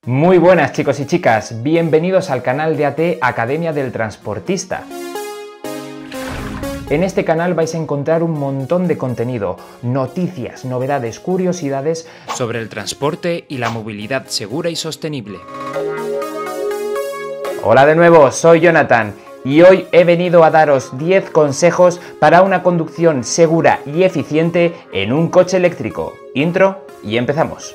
Muy buenas chicos y chicas, bienvenidos al canal de AT Academia del Transportista. En este canal vais a encontrar un montón de contenido, noticias, novedades, curiosidades sobre el transporte y la movilidad segura y sostenible. Hola de nuevo, soy Jonathan y hoy he venido a daros 10 consejos para una conducción segura y eficiente en un coche eléctrico. Intro y empezamos.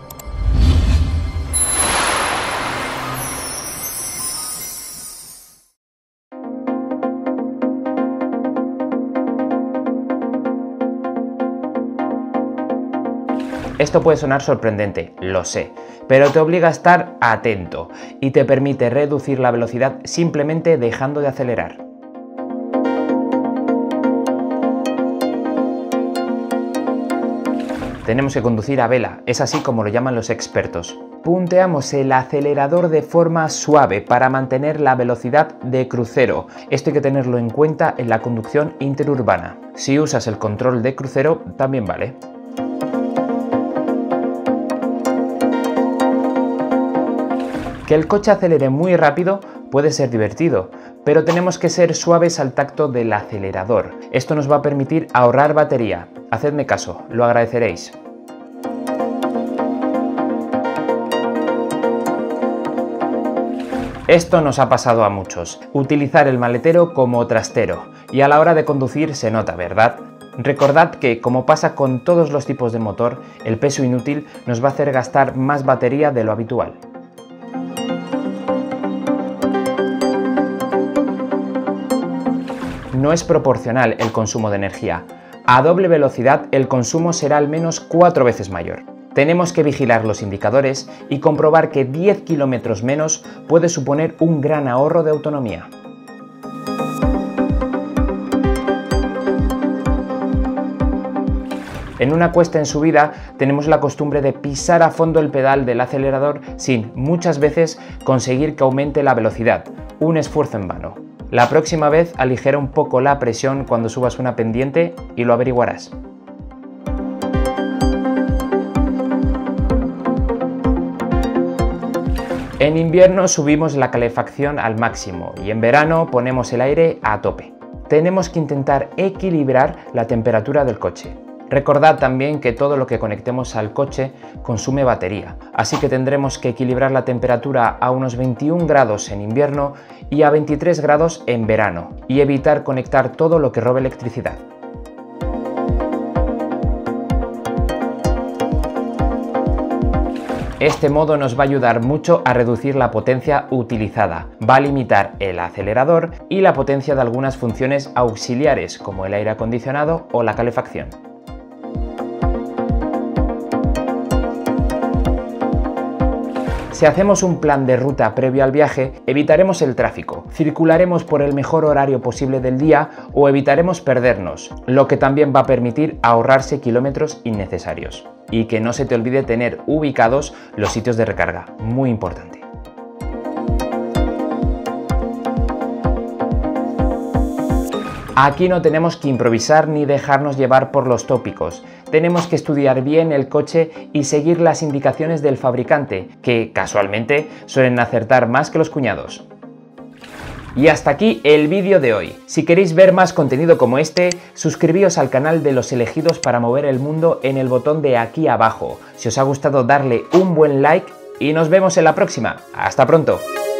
Esto puede sonar sorprendente, lo sé, pero te obliga a estar atento y te permite reducir la velocidad simplemente dejando de acelerar. Tenemos que conducir a vela, es así como lo llaman los expertos. Punteamos el acelerador de forma suave para mantener la velocidad de crucero. Esto hay que tenerlo en cuenta en la conducción interurbana. Si usas el control de crucero, también vale. Que el coche acelere muy rápido puede ser divertido, pero tenemos que ser suaves al tacto del acelerador. Esto nos va a permitir ahorrar batería. Hacedme caso, lo agradeceréis. Esto nos ha pasado a muchos, utilizar el maletero como trastero, y a la hora de conducir se nota, ¿verdad? Recordad que, como pasa con todos los tipos de motor, el peso inútil nos va a hacer gastar más batería de lo habitual. No es proporcional el consumo de energía. A doble velocidad el consumo será al menos 4 veces mayor. Tenemos que vigilar los indicadores y comprobar que 10 kilómetros menos puede suponer un gran ahorro de autonomía. En una cuesta en subida tenemos la costumbre de pisar a fondo el pedal del acelerador sin, muchas veces, conseguir que aumente la velocidad. Un esfuerzo en vano. La próxima vez aligera un poco la presión cuando subas una pendiente y lo averiguarás. En invierno subimos la calefacción al máximo y en verano ponemos el aire a tope. Tenemos que intentar equilibrar la temperatura del coche. Recordad también que todo lo que conectemos al coche consume batería, así que tendremos que equilibrar la temperatura a unos 21 grados en invierno y a 23 grados en verano, y evitar conectar todo lo que robe electricidad. Este modo nos va a ayudar mucho a reducir la potencia utilizada, va a limitar el acelerador y la potencia de algunas funciones auxiliares como el aire acondicionado o la calefacción. Si hacemos un plan de ruta previo al viaje, evitaremos el tráfico, circularemos por el mejor horario posible del día o evitaremos perdernos, lo que también va a permitir ahorrarse kilómetros innecesarios. Y que no se te olvide tener ubicados los sitios de recarga, muy importante. Aquí no tenemos que improvisar ni dejarnos llevar por los tópicos. Tenemos que estudiar bien el coche y seguir las indicaciones del fabricante, que casualmente suelen acertar más que los cuñados. Y hasta aquí el vídeo de hoy. Si queréis ver más contenido como este, suscribíos al canal de Los Elegidos para mover el mundo en el botón de aquí abajo. Si os ha gustado, darle un buen like y nos vemos en la próxima. ¡Hasta pronto!